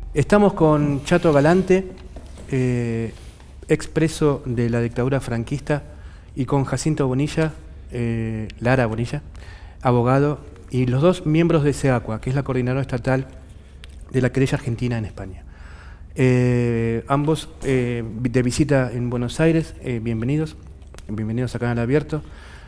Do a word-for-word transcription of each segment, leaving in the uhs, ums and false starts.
Estamos con Chato Galante, eh, expreso de la dictadura franquista, y con Jacinto Bonilla, eh, Lara Bonilla, abogado, y los dos miembros de SEACUA, que es la coordinadora estatal de la querella argentina en España. Eh, ambos eh, de visita en Buenos Aires, eh, bienvenidos, bienvenidos a Canal Abierto.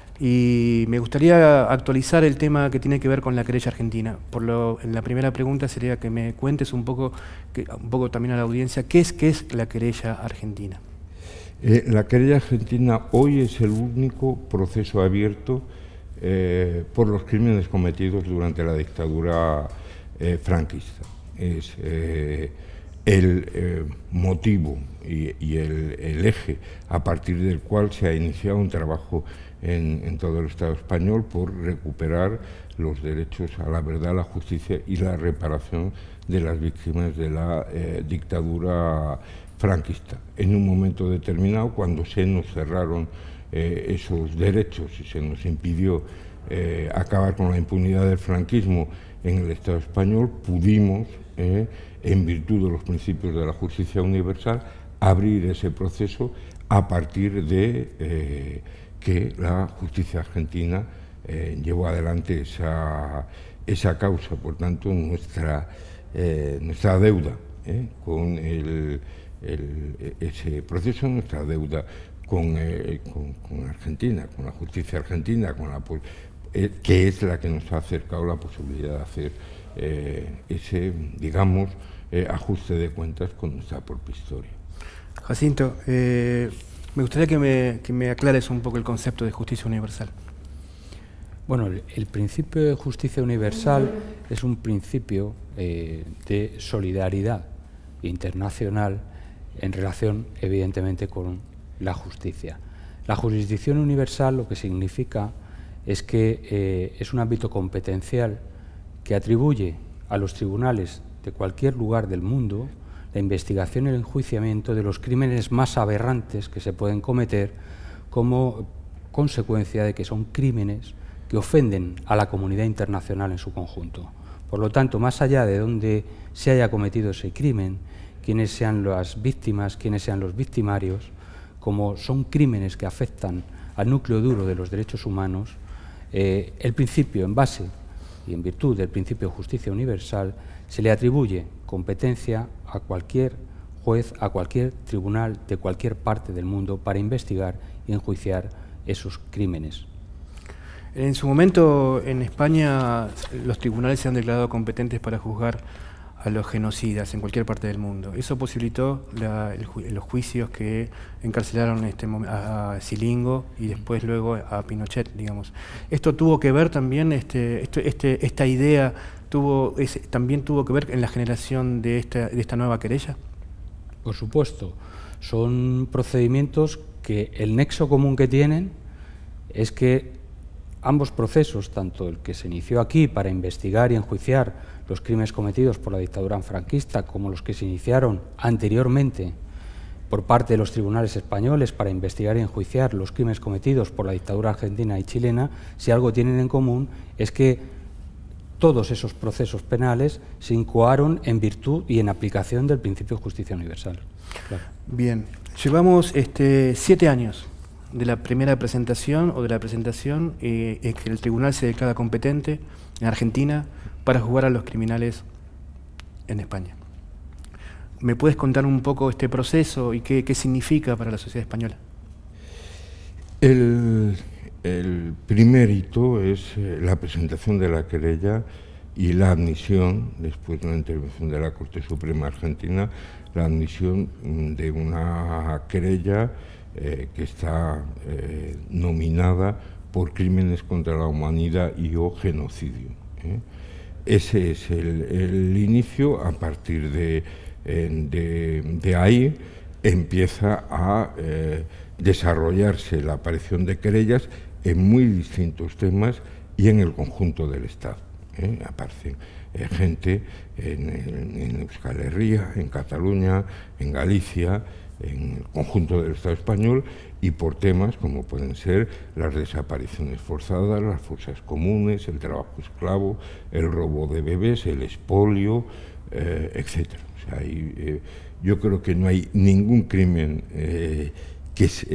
Y me gustaría actualizar el tema que tiene que ver con la querella argentina. Por lo, en la primera pregunta sería que me cuentes un poco, que, un poco también a la audiencia, ¿qué es, qué es la querella argentina? Eh, la querella argentina hoy es el único proceso abierto eh, por los crímenes cometidos durante la dictadura eh, franquista. Es eh, el eh, motivo y, y el, el eje a partir del cual se ha iniciado un trabajo en, en todo el Estado español por recuperar los derechos a la verdad, la justicia y la reparación de las víctimas de la eh, dictadura franquista. En un momento determinado, cuando se nos cerraron eh, esos derechos y se nos impidió eh, acabar con la impunidad del franquismo en el Estado español, pudimos, eh, en virtud de los principios de la justicia universal, abrir ese proceso a partir de eh, que la justicia argentina eh, llevó adelante esa, esa causa. Por tanto, nuestra, eh, nuestra deuda eh, con el, el, ese proceso, nuestra deuda con, eh, con, con Argentina, con la justicia argentina, con la, eh, que es la que nos ha acercado la posibilidad de hacer eh, ese, digamos, eh, ajuste de cuentas con nuestra propia historia. Jacinto, eh, me gustaría que me, que me aclares un poco el concepto de justicia universal. Bueno, el, el principio de justicia universal es un principio eh, de solidaridad internacional en relación, evidentemente, con la justicia. La jurisdicción universal lo que significa es que eh, es un ámbito competencial que atribuye a los tribunales de cualquier lugar del mundo la investigación y el enjuiciamiento de los crímenes más aberrantes que se pueden cometer como consecuencia de que son crímenes que ofenden a la comunidad internacional en su conjunto. Por lo tanto, más allá de donde se haya cometido ese crimen, quiénes sean las víctimas, quiénes sean los victimarios, como son crímenes que afectan al núcleo duro de los derechos humanos, eh, el principio, en base y en virtud del principio de justicia universal, se le atribuye competencia a cualquier juez, a cualquier tribunal de cualquier parte del mundo para investigar y enjuiciar esos crímenes. En su momento, en España, los tribunales se han declarado competentes para juzgar a los genocidas en cualquier parte del mundo. Eso posibilitó la, el, los juicios que encarcelaron este, a, a Silingo y después luego a Pinochet, digamos. Esto tuvo que ver también, este, este, este, esta idea tuvo, ese, también tuvo que ver en la generación de esta, de esta nueva querella. Por supuesto, son procedimientos que el nexo común que tienen es que ambos procesos, tanto el que se inició aquí para investigar y enjuiciar los crímenes cometidos por la dictadura franquista, como los que se iniciaron anteriormente por parte de los tribunales españoles para investigar y enjuiciar los crímenes cometidos por la dictadura argentina y chilena, si algo tienen en común es que todos esos procesos penales se incoaron en virtud y en aplicación del principio de justicia universal. Claro. Bien, llevamos este, siete años de la primera presentación o de la presentación eh, es que el tribunal se declara competente en Argentina para juzgar a los criminales en España. ¿Me puedes contar un poco este proceso y qué, qué significa para la sociedad española? El, el primer hito es eh, la presentación de la querella y la admisión, después de una intervención de la Corte Suprema Argentina, la admisión de una querella eh, que está eh, nominada por crímenes contra la humanidad y o genocidio. ¿eh? Ese es el, el inicio. A partir de, de, de ahí empieza a eh, desarrollarse la aparición de querellas en muy distintos temas y en el conjunto del Estado. ¿eh? Aparecen eh, gente en, en, en Euskal Herria, en Cataluña, en Galicia, en el conjunto del Estado español, y por temas como pueden ser las desapariciones forzadas, las fosas comunes, el trabajo esclavo, el robo de bebés, el expolio, eh, etcétera. O O sea, hay, eh, yo creo que no hay ningún crimen eh, que, se,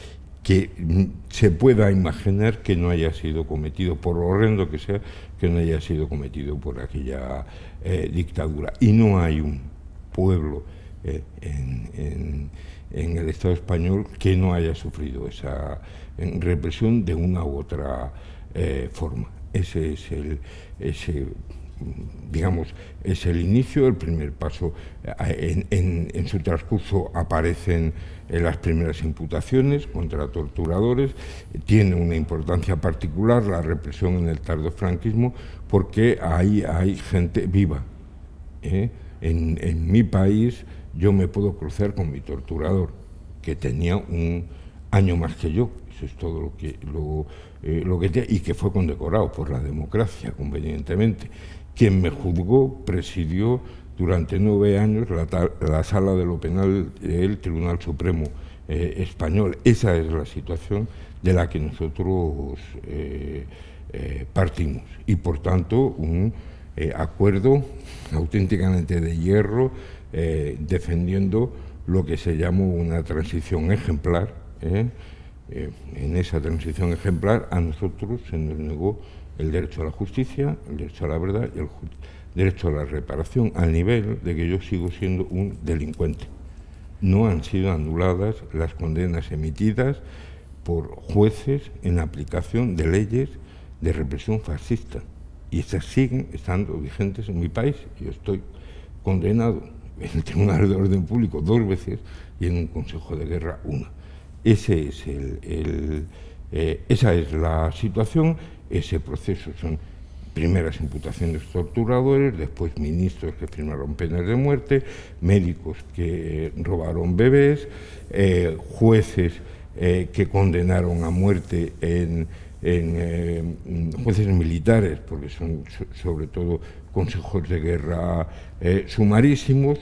que se pueda imaginar que no haya sido cometido, por lo horrendo que sea, que no haya sido cometido por aquella eh, dictadura. Y no hay un pueblo eh, en, en, en el Estado español que no haya sufrido esa represión de una u otra eh, forma. Ese es el, ese, digamos, es el inicio, el primer paso. En, en, en su transcurso aparecen eh, las primeras imputaciones contra torturadores. Tiene una importancia particular la represión en el tardofranquismo, porque ahí hay gente viva. ¿eh? En, en mi país yo me puedo cruzar con mi torturador, que tenía un año más que yo. Eso es todo lo que, lo, eh, lo que tenía, y que fue condecorado por la democracia, convenientemente. Quien me juzgó presidió durante nueve años la, la sala de lo penal del Tribunal Supremo eh, español. Esa es la situación de la que nosotros eh, eh, partimos. Y por tanto, un eh, acuerdo auténticamente de hierro, eh, defendiendo lo que se llamó una transición ejemplar. ¿eh? Eh, en esa transición ejemplar a nosotros se nos negó el derecho a la justicia, el derecho a la verdad y el derecho a la reparación, al nivel de que yo sigo siendo un delincuente. No han sido anuladas las condenas emitidas por jueces en aplicación de leyes de represión fascista, y estas siguen estando vigentes en mi país. Yo estoy condenado en el Tribunal de Orden Público dos veces y en un Consejo de Guerra una. Ese es el, el, eh, esa es la situación, ese proceso son primeras imputaciones torturadores, después ministros que firmaron penas de muerte, médicos que eh, robaron bebés, eh, jueces eh, que condenaron a muerte en, en eh, jueces militares, porque son so, sobre todo consejos de guerra eh, sumarísimos.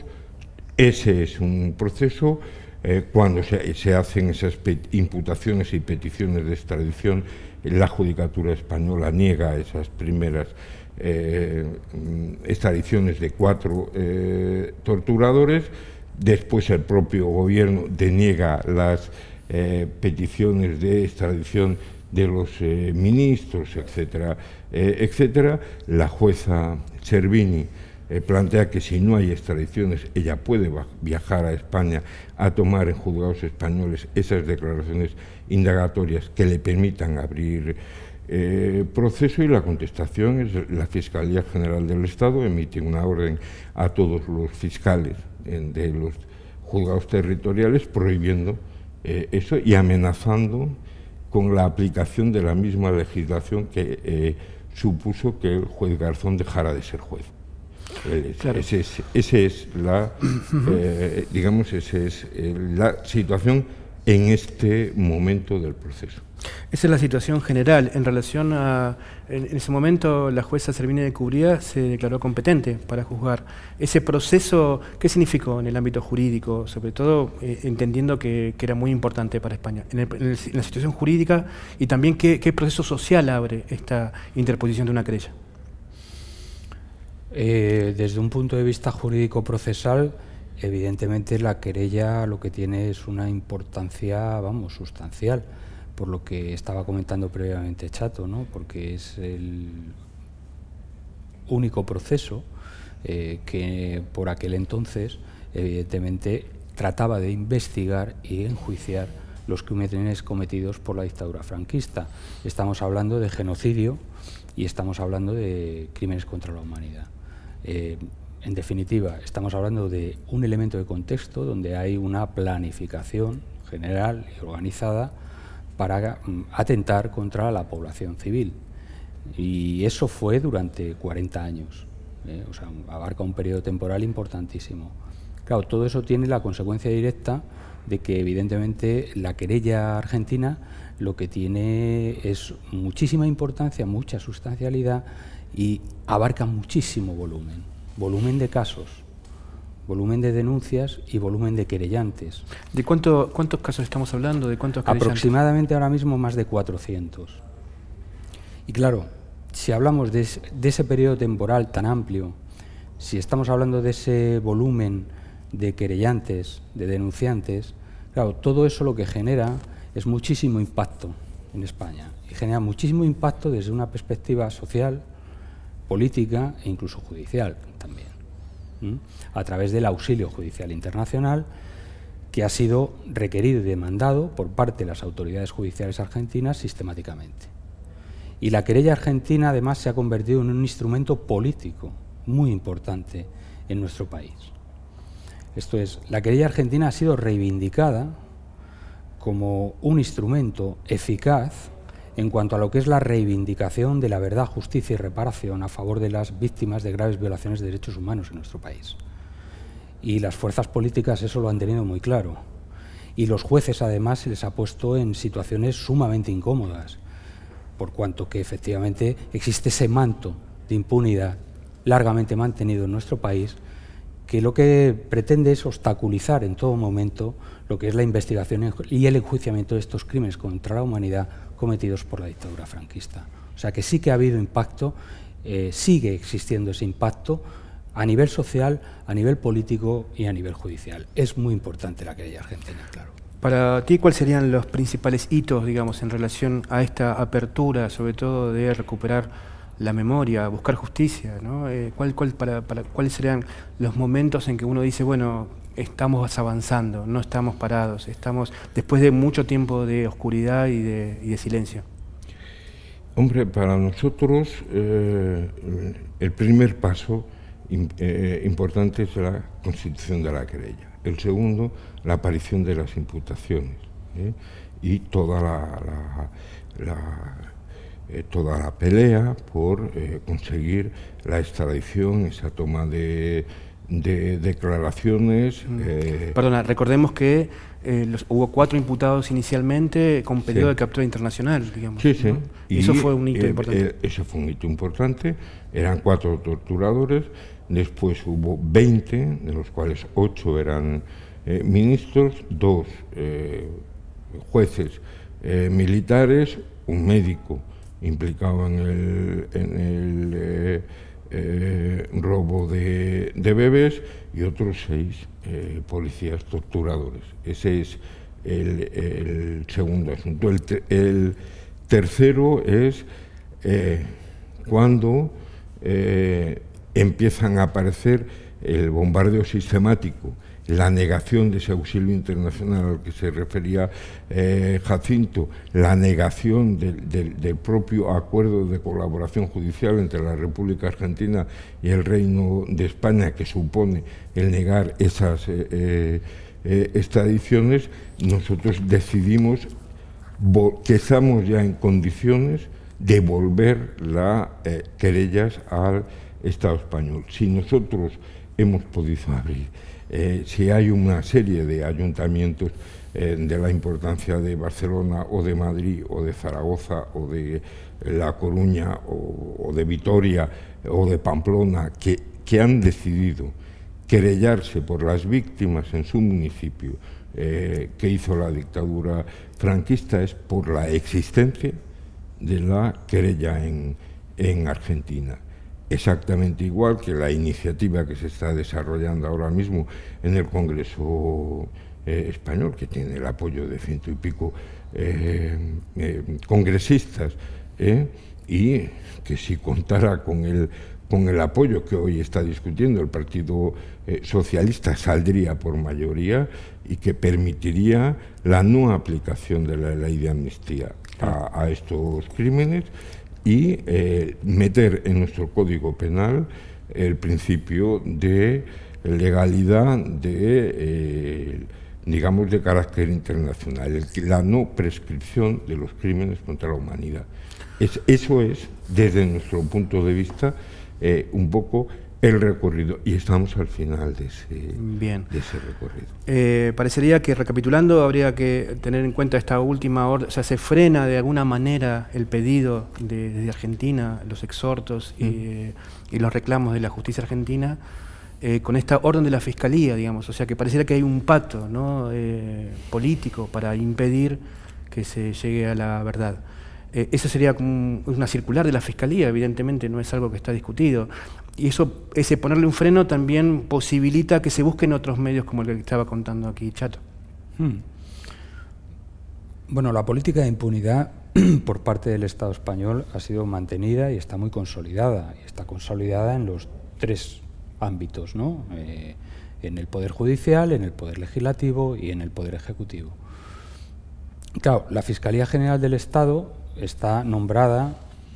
Ese es un proceso. Eh, cuando se, se hacen esas imputaciones y peticiones de extradición, la Judicatura española niega esas primeras eh, extradiciones de cuatro eh, torturadores. Después el propio gobierno deniega las eh, peticiones de extradición de los eh, ministros, etcétera, eh, etcétera. La jueza Cervini Eh, plantea que si no hay extradiciones, ella puede viajar a España a tomar en juzgados españoles esas declaraciones indagatorias que le permitan abrir eh, proceso, y la contestación es la Fiscalía General del Estado emite una orden a todos los fiscales eh, de los juzgados territoriales prohibiendo eh, eso y amenazando con la aplicación de la misma legislación que eh, supuso que el juez Garzón dejara de ser juez. Claro. Ese es, ese es la, eh, digamos, ese es eh, la situación en este momento del proceso. Esa es la situación general. En relación a, en, en ese momento la jueza Cervini de Cubría se declaró competente para juzgar. Ese proceso, ¿qué significó en el ámbito jurídico? Sobre todo eh, entendiendo que, que era muy importante para España. En, el, en, el, en la situación jurídica, y también qué, qué proceso social abre esta interposición de una querella. Eh, desde un punto de vista jurídico-procesal, evidentemente la querella lo que tiene es una importancia, vamos, sustancial, por lo que estaba comentando previamente Chato, ¿no? Porque es el único proceso eh, que por aquel entonces, evidentemente, trataba de investigar y enjuiciar los crímenes cometidos por la dictadura franquista. Estamos hablando de genocidio y estamos hablando de crímenes contra la humanidad. Eh, en definitiva, estamos hablando de un elemento de contexto donde hay una planificación general y organizada para mm, atentar contra la población civil. Y eso fue durante cuarenta años. Eh, o sea, abarca un periodo temporal importantísimo. Claro, todo eso tiene la consecuencia directa de que, evidentemente, la querella argentina lo que tiene es muchísima importancia, mucha sustancialidad, y abarca muchísimo volumen, volumen de casos, volumen de denuncias y volumen de querellantes. ¿De cuánto, cuántos casos estamos hablando? ¿De cuántos querellantes? Aproximadamente ahora mismo más de cuatrocientos. Y claro, si hablamos de, de ese periodo temporal tan amplio, si estamos hablando de ese volumen de querellantes, de denunciantes, claro, todo eso lo que genera es muchísimo impacto en España y genera muchísimo impacto desde una perspectiva social, política e incluso judicial también, ¿m? a través del auxilio judicial internacional que ha sido requerido y demandado por parte de las autoridades judiciales argentinas sistemáticamente. Y la querella argentina además se ha convertido en un instrumento político muy importante en nuestro país. Esto es, la querella argentina ha sido reivindicada como un instrumento eficaz en cuanto a lo que es la reivindicación de la verdad, justicia y reparación a favor de las víctimas de graves violaciones de derechos humanos en nuestro país. Y las fuerzas políticas eso lo han tenido muy claro. Y los jueces además se les ha puesto en situaciones sumamente incómodas, por cuanto que efectivamente existe ese manto de impunidad largamente mantenido en nuestro país, que lo que pretende es obstaculizar en todo momento lo que es la investigación y el enjuiciamiento de estos crímenes contra la humanidad cometidos por la dictadura franquista. O sea que sí que ha habido impacto, eh, sigue existiendo ese impacto a nivel social, a nivel político y a nivel judicial. Es muy importante la querella argentina, claro. Para ti, ¿cuáles serían los principales hitos, digamos, en relación a esta apertura, sobre todo de recuperar la memoria, buscar justicia, ¿no? Eh, ¿cuál, cuál, para, para, ¿Cuáles serían los momentos en que uno dice, bueno, estamos avanzando, no estamos parados, estamos después de mucho tiempo de oscuridad y de, y de silencio? Hombre, para nosotros eh, el primer paso eh, importante es la constitución de la querella. El segundo, la aparición de las imputaciones, ¿eh? y toda la, la, la, eh, toda la pelea por eh, conseguir la extradición, esa toma de, de declaraciones. Mm. Eh, Perdona, recordemos que eh, los, hubo cuatro imputados inicialmente con pedido sí. de captura internacional, digamos. Sí, sí. ¿no? Y eso fue un hito eh, importante. Eh, eso fue un hito importante. Eran cuatro torturadores. Después hubo veinte, de los cuales ocho eran eh, ministros, dos eh, jueces eh, militares, un médico implicado en el, en el eh, eh, robo de, de bebés y otros seis eh, policías torturadores. Ese es el, el segundo asunto. El, te, el tercero es eh, cuando eh, empiezan a aparecer el bombardeo sistemático, la negación de ese auxilio internacional al que se refería eh, Jacinto, la negación del, del, del propio acuerdo de colaboración judicial entre la República Argentina y el Reino de España, que supone el negar esas eh, eh, extradiciones. Nosotros decidimos que estamos ya en condiciones de devolver las eh, querellas al Estado español. Si nosotros hemos podido abrir, eh, si hay una serie de ayuntamientos eh, de la importancia de Barcelona o de Madrid o de Zaragoza o de La Coruña o, o de Vitoria o de Pamplona que, que han decidido querellarse por las víctimas en su municipio eh, que hizo la dictadura franquista, es por la existencia de la querella en, en Argentina. Exactamente igual que la iniciativa que se está desarrollando ahora mismo en el Congreso eh, español, que tiene el apoyo de ciento y pico eh, eh, congresistas, eh, y que si contara con el, con el apoyo que hoy está discutiendo el Partido eh, Socialista, saldría por mayoría y que permitiría la no aplicación de la ley de amnistía a, a estos crímenes, y eh, meter en nuestro Código Penal el principio de legalidad de, eh, digamos, de carácter internacional, el, la no prescripción de los crímenes contra la humanidad. Es, eso es, desde nuestro punto de vista, eh, un poco el recorrido, y estamos al final de ese, Bien. de ese recorrido. Eh, parecería que, recapitulando, habría que tener en cuenta esta última orden, o sea, se frena de alguna manera el pedido de, de Argentina, los exhortos y, mm. y los reclamos de la justicia argentina, eh, con esta orden de la Fiscalía, digamos, o sea, que pareciera que hay un pacto, ¿no? eh, político para impedir que se llegue a la verdad. Eh, eso sería como un, una circular de la Fiscalía, evidentemente no es algo que está discutido. Y eso, ese ponerle un freno también posibilita que se busquen otros medios como el que estaba contando aquí Chato. Hmm. Bueno, la política de impunidad por parte del Estado español ha sido mantenida y está muy consolidada. Y está consolidada en los tres ámbitos, ¿no? Eh, en el Poder Judicial, en el Poder Legislativo y en el Poder Ejecutivo. Claro, la Fiscalía General del Estado está nombrada,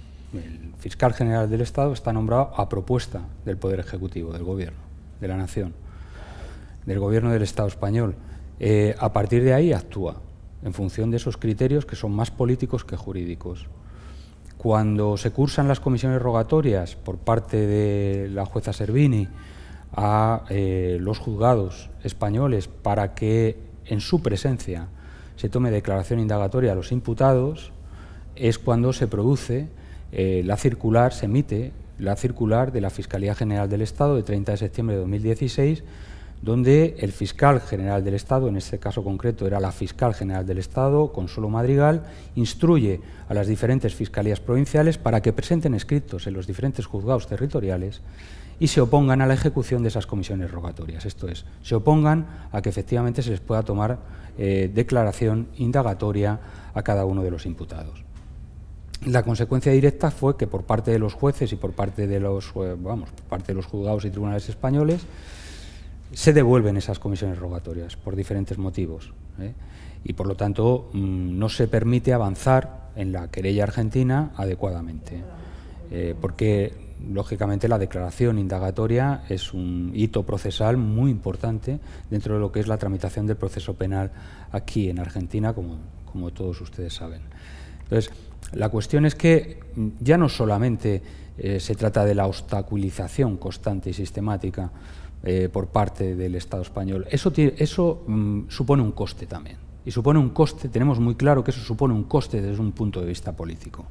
el Fiscal General del Estado está nombrado a propuesta del Poder Ejecutivo, del Gobierno, de la Nación, del Gobierno del Estado español. Eh, a partir de ahí actúa, en función de esos criterios que son más políticos que jurídicos. Cuando se cursan las comisiones rogatorias por parte de la jueza Servini a eh, los juzgados españoles para que en su presencia se tome declaración indagatoria a los imputados, es cuando se produce eh, la circular, se emite la circular de la Fiscalía General del Estado de treinta de septiembre de dos mil dieciséis, donde el fiscal general del Estado, en este caso concreto era la fiscal general del Estado, Consuelo Madrigal, instruye a las diferentes fiscalías provinciales para que presenten escritos en los diferentes juzgados territoriales y se opongan a la ejecución de esas comisiones rogatorias. Esto es, se opongan a que efectivamente se les pueda tomar eh, declaración indagatoria a cada uno de los imputados. La consecuencia directa fue que por parte de los jueces y por parte de los, eh, vamos, por parte de los juzgados y tribunales españoles se devuelven esas comisiones rogatorias por diferentes motivos, ¿eh? Y por lo tanto mmm, no se permite avanzar en la querella argentina adecuadamente, eh, porque lógicamente la declaración indagatoria es un hito procesal muy importante dentro de lo que es la tramitación del proceso penal aquí en Argentina, como, como todos ustedes saben. Entonces, la cuestión es que ya no solamente eh, se trata de la obstaculización constante y sistemática eh, por parte del Estado español. Eso, tiene, eso mm, supone un coste también. Y supone un coste, tenemos muy claro que eso supone un coste desde un punto de vista político.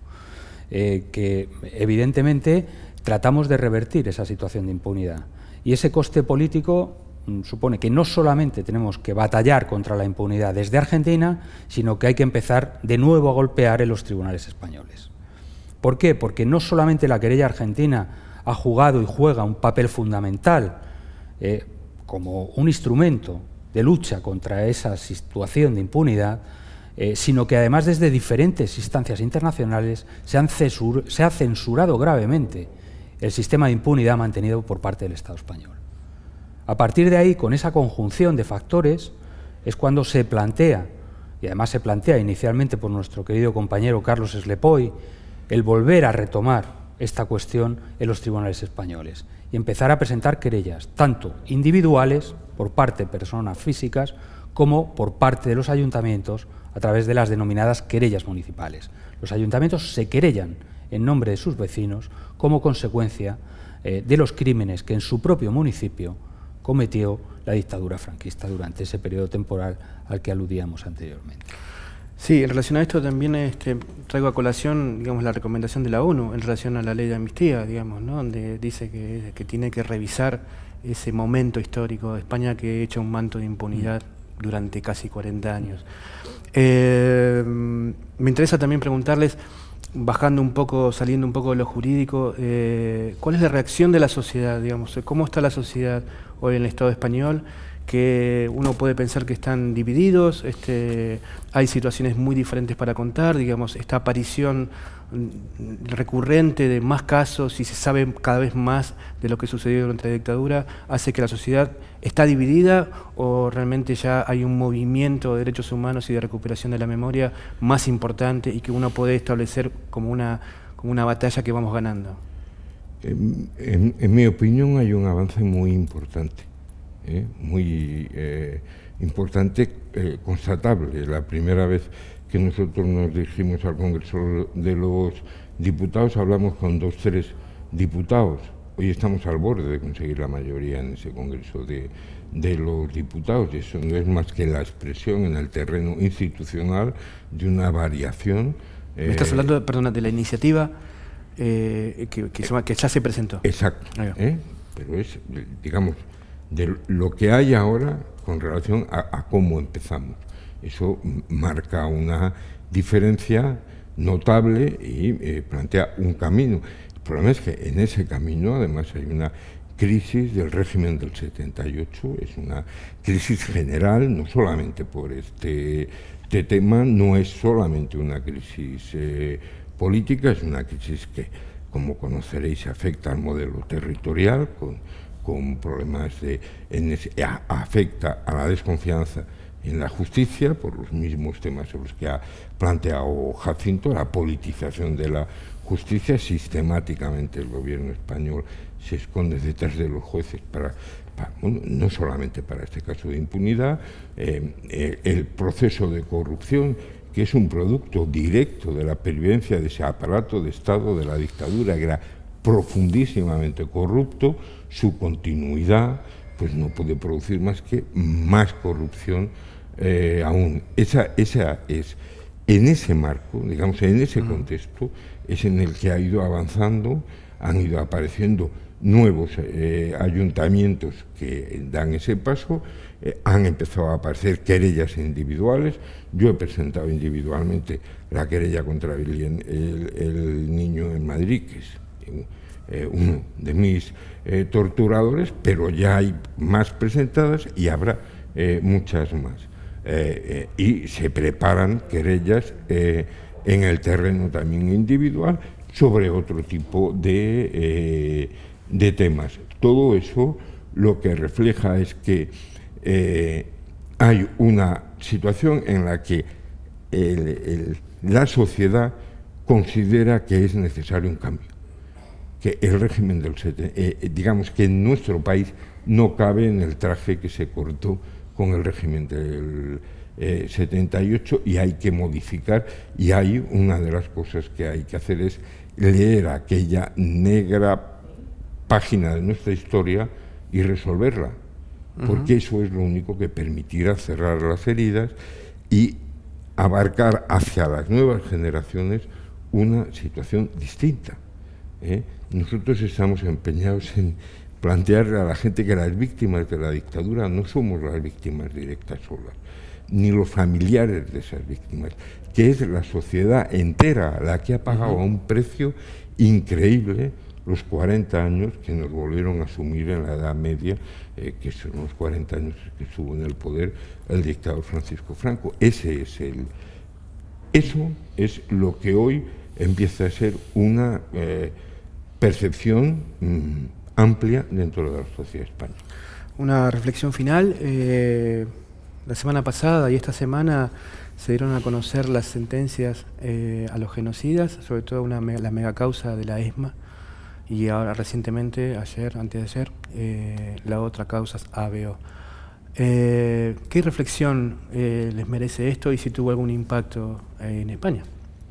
Eh, que evidentemente tratamos de revertir esa situación de impunidad. Y ese coste político mm, supone que no solamente tenemos que batallar contra la impunidad desde Argentina, sino que hay que empezar de nuevo a golpear en los tribunales españoles. ¿Por qué? Porque no solamente la querella argentina ha jugado y juega un papel fundamental eh, como un instrumento de lucha contra esa situación de impunidad, eh, sino que además desde diferentes instancias internacionales se, han censur, se ha censurado gravemente el sistema de impunidad mantenido por parte del Estado español. A partir de ahí, con esa conjunción de factores, es cuando se plantea, y además se plantea inicialmente por nuestro querido compañero Carlos Slepoy, el volver a retomar esta cuestión en los tribunales españoles y empezar a presentar querellas, tanto individuales, por parte de personas físicas, como por parte de los ayuntamientos, a través de las denominadas querellas municipales. Los ayuntamientos se querellan en nombre de sus vecinos como consecuencia eh, de los crímenes que en su propio municipio cometió la dictadura franquista durante ese periodo temporal al que aludíamos anteriormente. Sí, en relación a esto también este, traigo a colación, digamos, la recomendación de la ONU en relación a la ley de amnistía, digamos, ¿no? Donde dice que, que tiene que revisar ese momento histórico de España que echa un manto de impunidad durante casi cuarenta años. Eh, me interesa también preguntarles, bajando un poco, saliendo un poco de lo jurídico, eh, ¿cuál es la reacción de la sociedad, digamos? ¿Cómo está la sociedad hoy en el Estado español? Que uno puede pensar que están divididos, este, hay situaciones muy diferentes para contar, digamos, esta aparición recurrente de más casos y se sabe cada vez más de lo que sucedió durante la dictadura, hace que la sociedad está dividida o realmente ya hay un movimiento de derechos humanos y de recuperación de la memoria más importante y que uno puede establecer como una, como una batalla que vamos ganando. En, en, en mi opinión hay un avance muy importante. Eh, muy eh, importante, eh, constatable. La primera vez que nosotros nos dirigimos al Congreso de los Diputados hablamos con dos, tres diputados. Hoy estamos al borde de conseguir la mayoría en ese Congreso de, de los Diputados y eso no es más que la expresión en el terreno institucional de una variación. Me estás eh, hablando, perdona, de la iniciativa eh, que, que, se, que ya se presentó. Exacto, eh, pero es, digamos, de lo que hay ahora con relación a, a cómo empezamos. Eso marca una diferencia notable y eh, plantea un camino. El problema es que en ese camino además hay una crisis del régimen del setenta y ocho, es una crisis general, no solamente por este, este tema, no es solamente una crisis eh, política, es una crisis que, como conoceréis, afecta al modelo territorial, con, con problemas de... En ese, a, afecta a la desconfianza en la justicia, por los mismos temas sobre los que ha planteado Jacinto, la politización de la justicia. Sistemáticamente el gobierno español se esconde detrás de los jueces, para, para bueno, no solamente para este caso de impunidad, eh, eh, el proceso de corrupción, que es un producto directo de la pervivencia de ese aparato de Estado, de la dictadura, que era profundísimamente corrupto, su continuidad pues no puede producir más que más corrupción eh, aún. Esa, esa es, en ese marco, digamos, en ese contexto, es en el que ha ido avanzando, han ido apareciendo nuevos eh, ayuntamientos que dan ese paso, eh, han empezado a aparecer querellas individuales. Yo he presentado individualmente la querella contra el, el, el niño en Madrid, que es eh, uno de mis eh, torturadores, pero ya hay más presentadas y habrá eh, muchas más. Eh, eh, y se preparan querellas eh, en el terreno también individual sobre otro tipo de, eh, de temas. Todo eso lo que refleja es que eh, hay una situación en la que el, el, la sociedad considera que es necesario un cambio, que el régimen del setenta, eh, digamos que en nuestro país no cabe en el traje que se cortó con el régimen del eh, setenta y ocho, y hay que modificar, y hay una de las cosas que hay que hacer es leer aquella negra página de nuestra historia y resolverla, porque uh-huh. eso es lo único que permitirá cerrar las heridas y abarcar hacia las nuevas generaciones una situación distinta. ¿eh? Nosotros estamos empeñados en plantearle a la gente que las víctimas de la dictadura no somos las víctimas directas solas, ni los familiares de esas víctimas, que es la sociedad entera la que ha pagado a un precio increíble los cuarenta años que nos volvieron a sumir en la Edad Media, eh, que son los cuarenta años que estuvo en el poder el dictador Francisco Franco. Ese es el, eso es lo que hoy empieza a ser una eh, percepción mmm, amplia dentro de la sociedad española. Una reflexión final. Eh, la semana pasada y esta semana se dieron a conocer las sentencias eh, a los genocidas, sobre todo una, la megacausa de la ESMA, y ahora recientemente, ayer, antes de ayer, eh, la otra causa A B O. Eh, ¿Qué reflexión eh, les merece esto y si tuvo algún impacto eh, en España?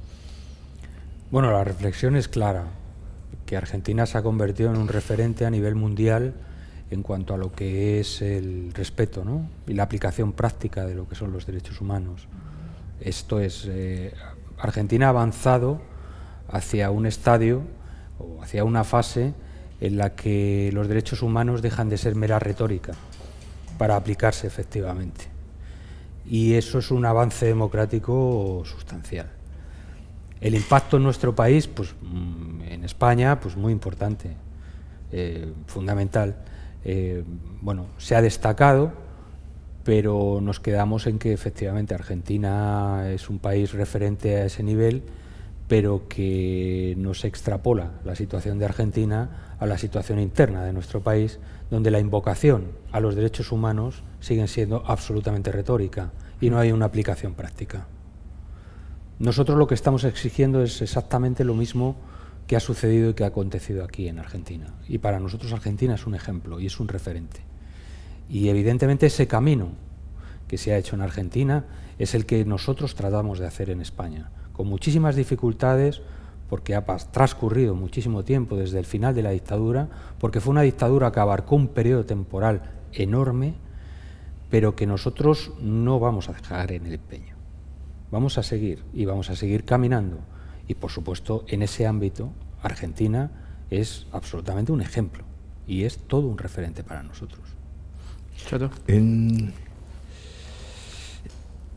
Bueno, la reflexión es clara, que Argentina se ha convertido en un referente a nivel mundial en cuanto a lo que es el respeto, ¿no? Y la aplicación práctica de lo que son los derechos humanos. Esto es, eh, Argentina ha avanzado hacia un estadio o hacia una fase en la que los derechos humanos dejan de ser mera retórica para aplicarse efectivamente. Y eso es un avance democrático sustancial. El impacto en nuestro país, pues en España, pues muy importante, eh, fundamental. Eh, bueno, se ha destacado, pero nos quedamos en que efectivamente Argentina es un país referente a ese nivel, pero que no se extrapola la situación de Argentina a la situación interna de nuestro país, donde la invocación a los derechos humanos sigue siendo absolutamente retórica y no hay una aplicación práctica. Nosotros lo que estamos exigiendo es exactamente lo mismo que ha sucedido y que ha acontecido aquí en Argentina. Y para nosotros Argentina es un ejemplo y es un referente. Y evidentemente ese camino que se ha hecho en Argentina es el que nosotros tratamos de hacer en España, con muchísimas dificultades, porque ha transcurrido muchísimo tiempo desde el final de la dictadura, porque fue una dictadura que abarcó un periodo temporal enorme, pero que nosotros no vamos a dejar en el empeño. Vamos a seguir y vamos a seguir caminando. Y por supuesto, en ese ámbito, Argentina es absolutamente un ejemplo y es todo un referente para nosotros. Chato. En,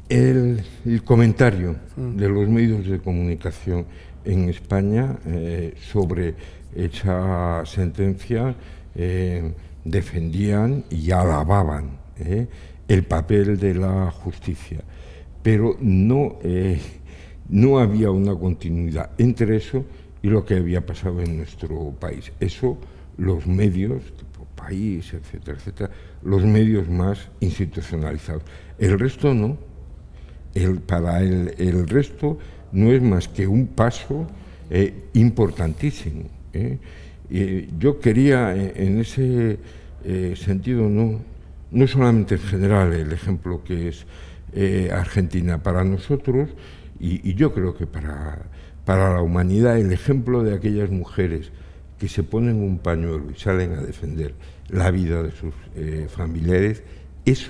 El, el comentario mm. de los medios de comunicación en España eh, sobre esa sentencia eh, defendían y alababan eh, el papel de la justicia, pero no, eh, no había una continuidad entre eso y lo que había pasado en nuestro país. Eso los medios, tipo País, etcétera, etcétera, los medios más institucionalizados. El resto no. El, para el, el resto no es más que un paso eh, importantísimo. ¿eh? Y yo quería, eh, en ese eh, sentido, no, no solamente en general el ejemplo que es eh, Argentina para nosotros, y, y yo creo que para, para la humanidad, el ejemplo de aquellas mujeres que se ponen un pañuelo y salen a defender la vida de sus eh, familiares, eso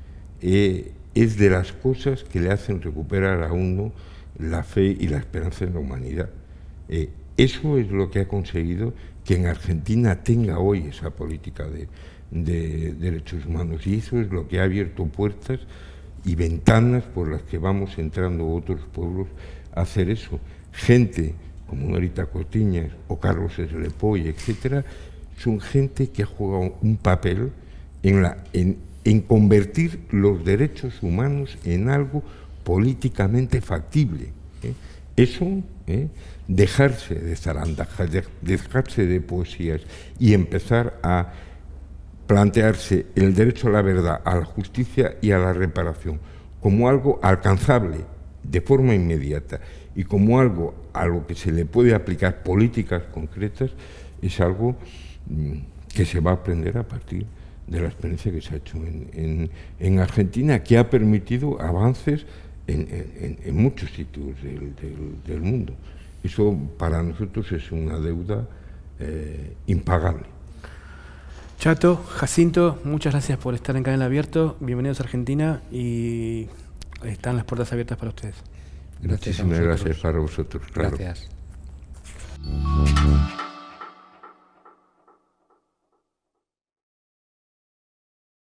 eh, es de las cosas que le hacen recuperar a uno la fe y la esperanza en la humanidad. Eh, eso es lo que ha conseguido que en Argentina tenga hoy esa política de, de derechos humanos, y eso es lo que ha abierto puertas y ventanas por las que vamos entrando otros pueblos a hacer eso. Gente como Norita Cortiñas o Carlos Eslepoy, etcétera, son gente que ha jugado un papel en, la, en, en convertir los derechos humanos en algo políticamente factible. ¿eh? Eso, ¿eh? dejarse de zarandajas, de, dejarse de poesías y empezar a plantearse el derecho a la verdad, a la justicia y a la reparación como algo alcanzable de forma inmediata y como algo a lo que se le puede aplicar políticas concretas, es algo mmm, que se va a aprender a partir de la experiencia que se ha hecho en, en, en Argentina, que ha permitido avances en, en, en muchos sitios del, del, del mundo. Eso para nosotros es una deuda eh, impagable. Chato, Jacinto, muchas gracias por estar en Canal Abierto. Bienvenidos a Argentina y están las puertas abiertas para ustedes. Muchísimas gracias para vosotros. Claro. Gracias.